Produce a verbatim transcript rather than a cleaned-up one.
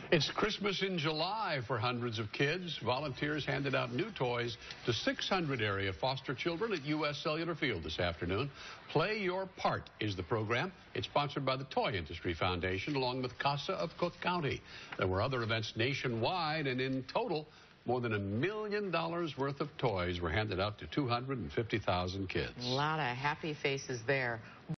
It's Christmas in July for hundreds of kids. Volunteers handed out new toys to six hundred area foster children at U S Cellular Field this afternoon. Play Your Part is the program. It's sponsored by the Toy Industry Foundation along with CASA of Cook County. There were other events nationwide, and in total, more than a million dollars worth of toys were handed out to two hundred fifty thousand kids. A lot of happy faces there.